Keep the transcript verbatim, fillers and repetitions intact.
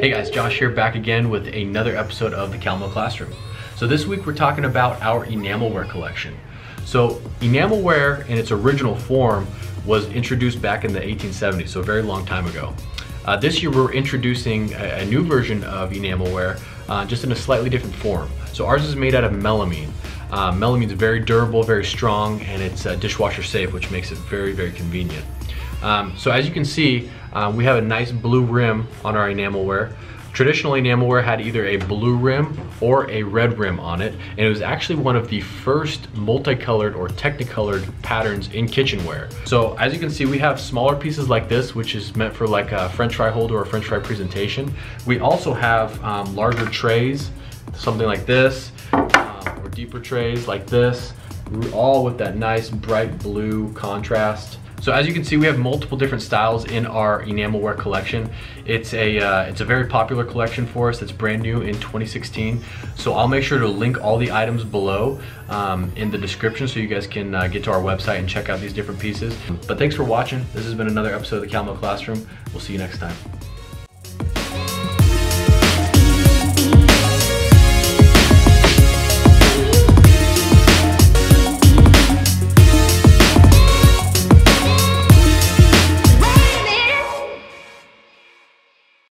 Hey guys, Josh here, back again with another episode of the Calmo Classroom. So this week we're talking about our enamelware collection. So enamelware in its original form was introduced back in the eighteen seventies, so a very long time ago. Uh, this year we're introducing a, a new version of enamelware, uh, just in a slightly different form. So ours is made out of melamine. Uh, melamine is very durable, very strong, and it's uh, dishwasher safe, which makes it very, very convenient. Um, so as you can see, uh, we have a nice blue rim on our enamelware. Traditional enamelware had either a blue rim or a red rim on it, and it was actually one of the first multicolored or technicolored patterns in kitchenware. So as you can see, we have smaller pieces like this, which is meant for like a French fry holder or French fry presentation. We also have um, larger trays, something like this, um, or deeper trays like this, all with that nice bright blue contrast. So as you can see, we have multiple different styles in our enamelware collection. It's a uh, it's a very popular collection for us. It's brand new in twenty sixteen. So I'll make sure to link all the items below um, in the description so you guys can uh, get to our website and check out these different pieces. But thanks for watching. This has been another episode of the Calmo Classroom. We'll see you next time.